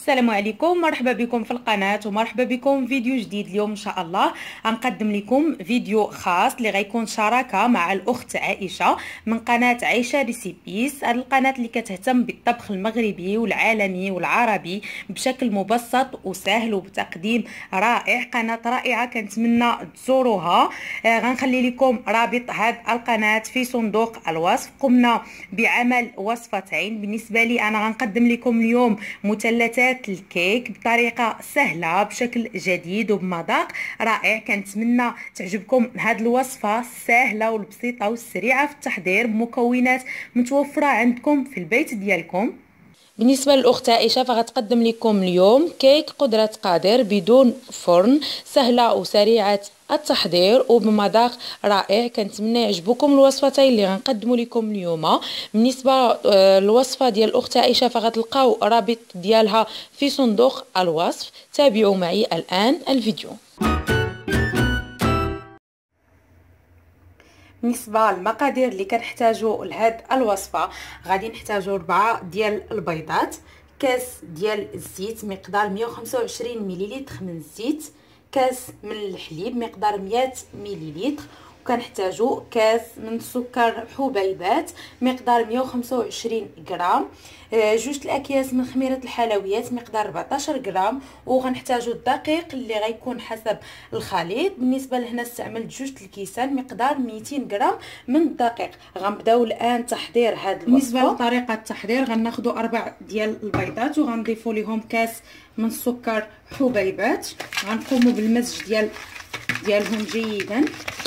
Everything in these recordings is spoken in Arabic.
السلام عليكم، مرحبا بكم في القناة ومرحبا بكم فيديو جديد. اليوم ان شاء الله غنقدم لكم فيديو خاص اللي غيكون شراكة مع الاخت عائشة من قناة عايشة ريسيبيس. هذه القناة اللي كتهتم بالطبخ المغربي والعالمي والعربي بشكل مبسط وسهل وبتقديم رائع. قناة رائعة كنتمنى تزوروها. غنخلي لكم رابط هذه القناة في صندوق الوصف. قمنا بعمل وصفتين. بالنسبة لي انا غنقدم لكم اليوم مثلثات الكيك بطريقه سهله بشكل جديد وبمذاق رائع. كنتمنى تعجبكم هذه الوصفه السهله والبسيطه والسريعه في التحضير بمكونات متوفره عندكم في البيت ديالكم. بالنسبه للاخت عائشه فغتقدم لكم اليوم كيك قدره قادر بدون فرن، سهله وسريعه التحضير وبمذاق رائع. كنتمنى يعجبكم الوصفتين اللي غنقدموا لكم اليوم. بالنسبه للوصفه ديال الاخت عائشه فغتلقاو رابط ديالها في صندوق الوصف. تابعوا معي الان الفيديو. بالنسبه للمقادير اللي كنحتاجو لهاد الوصفه غادي نحتاجو 4 ديال البيضات، كاس ديال الزيت مقدار 125 مليلتر من الزيت، كاس من الحليب مقدار 100 مليلتر، وكنحتاجو كاس من السكر حبيبات مقدار 125 غرام، جوج الاكياس من خميره الحلويات مقدار 14 غرام، وغنحتاجو الدقيق اللي غيكون حسب الخليط. بالنسبه لهنا استعملت جوج الكيسان مقدار 200 غرام من الدقيق. غنبداو الان تحضير هذا الوصفه. بالنسبه لطريقه التحضير غناخذوا 4 ديال البيضات وغنضيفوا لهم كاس من السكر حبيبات. غنقوموا بالمزج ديالهم جيدا.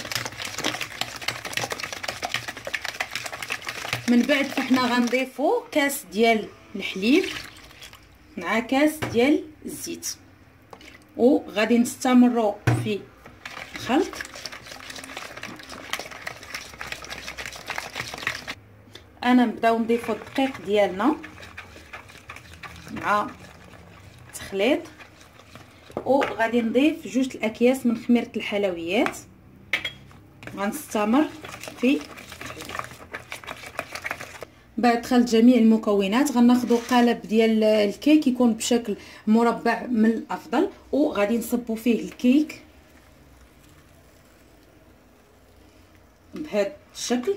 من بعد فحنا غنضيفوا كاس ديال الحليب مع كاس ديال الزيت وغادي نستمروا في الخلط. انا نبداو نضيفوا الدقيق ديالنا مع التخليط، وغادي نضيف جوج الاكياس من خميره الحلويات. غنستمر في بعد خلط جميع المكونات. غناخذوا قالب ديال الكيك يكون بشكل مربع من الافضل، وغادي نصبوا فيه الكيك بهذا الشكل.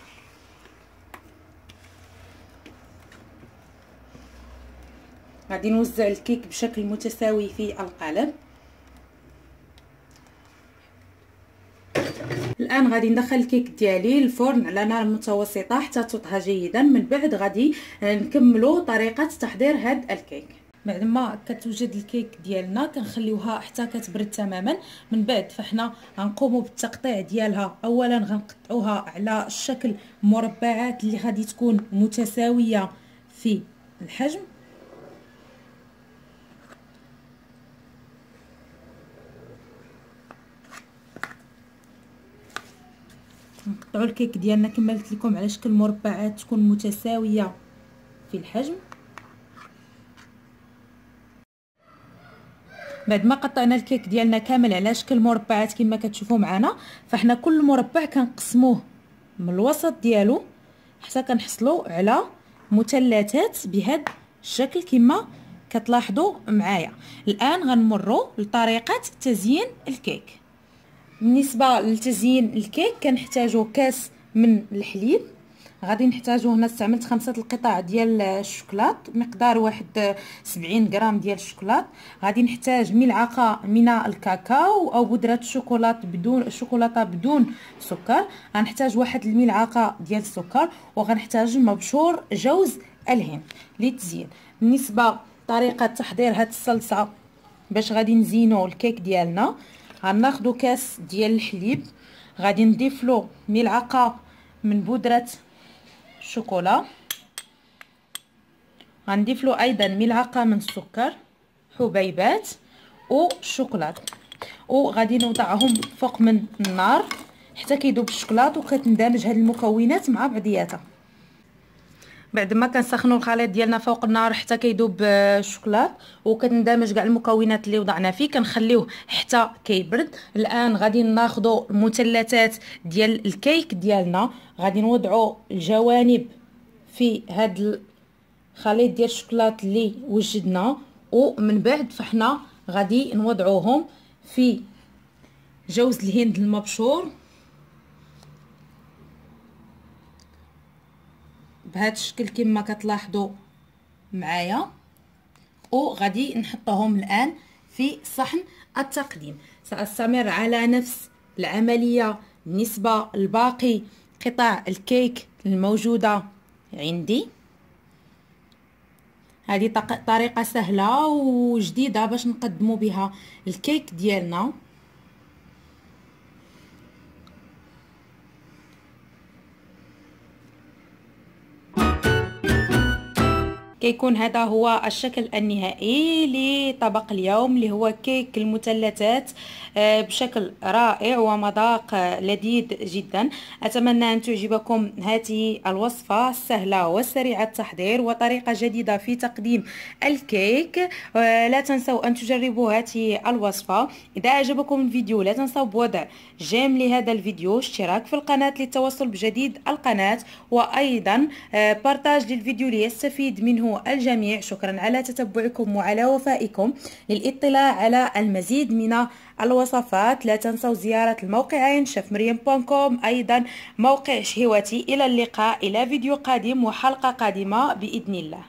غادي نوزع الكيك بشكل متساوي في القالب. الان غادي ندخل الكيك ديالي للفرن على نار متوسطه حتى تطهى جيدا. من بعد غادي نكملوا طريقه تحضير هذا الكيك. بعد ما كتوجد الكيك ديالنا كنخليوها حتى كتبرد تماما. من بعد فحنا غنقوموا بالتقطيع ديالها. اولا غنقطعوها على الشكل مربعات اللي غادي تكون متساويه في الحجم. نقطعوا الكيك ديالنا كما قلت لكم على شكل مربعات تكون متساويه في الحجم. بعد ما قطعنا الكيك ديالنا كامل على شكل مربعات كما كتشوفوا معنا، فاحنا كل مربع كنقسموه من الوسط ديالو حتى كنحصلوا على مثلثات بهذا الشكل كما كتلاحظوا معايا. الان غنمروا لطريقه تزيين الكيك. بالنسبه لتزيين الكيك كنحتاجو كاس من الحليب. غادي نحتاجو هنا استعملت 5 القطع ديال الشوكولات مقدار 71 غرام ديال الشوكولات. غادي نحتاج ملعقه من الكاكاو او بودره شوكولاته بدون سكر. غنحتاج 1 الملعقه ديال السكر، وغنحتاج مبشور جوز الهند للتزيين. بالنسبه لطريقه تحضير هاد الصلصه باش غادي نزينو الكيك ديالنا، غناخدو كاس ديال الحليب، غادي نضيف له ملعقه من بودره الشوكولا، غنضيف له ايضا ملعقه من السكر حبيبات والشوكولاته، وغادي نوضعهم فوق من النار حتى كيذوب الشوكولاط وكتندمج هاد المكونات مع بعضياتها. بعد ما كنسخنوا الخليط ديالنا فوق النار حتى كيذوب الشوكولاط وكتندمج كاع المكونات اللي وضعنا فيه، كنخليوه حتى كيبرد. الان غادي ناخذوا المثلثات ديال الكيك ديالنا، غادي نوضعوا الجوانب في هاد الخليط ديال الشوكولاط اللي وجدنا ومن بعد فحنا غادي نوضعوهم في جوز الهند المبشور بهذا الشكل كما كتلاحظوا معايا، وغادي نحطهم الان في صحن التقديم. سأستمر على نفس العملية بالنسبة لباقي قطع الكيك الموجودة عندي. هذه طريقة سهلة وجديدة باش نقدموا بها الكيك ديالنا. كيكون هذا هو الشكل النهائي لطبق اليوم اللي هو كيك المثلثات بشكل رائع ومذاق لذيذ جدا. أتمنى أن تعجبكم هذه الوصفة السهلة والسريعة التحضير وطريقة جديدة في تقديم الكيك. لا تنسوا أن تجربوا هذه الوصفة. إذا أعجبكم الفيديو لا تنسوا بوضع جيم لهذا الفيديو، اشتراك في القناة للتوصل بجديد القناة، وأيضا بارتاج للفيديو ليستفيد منه الجميع. شكرا على تتبعكم وعلى وفائكم. للإطلاع على المزيد من الوصفات لا تنسوا زيارة الموقعين chefmariam.com أيضا موقع شهوتي. إلى اللقاء إلى فيديو قادم وحلقة قادمة بإذن الله.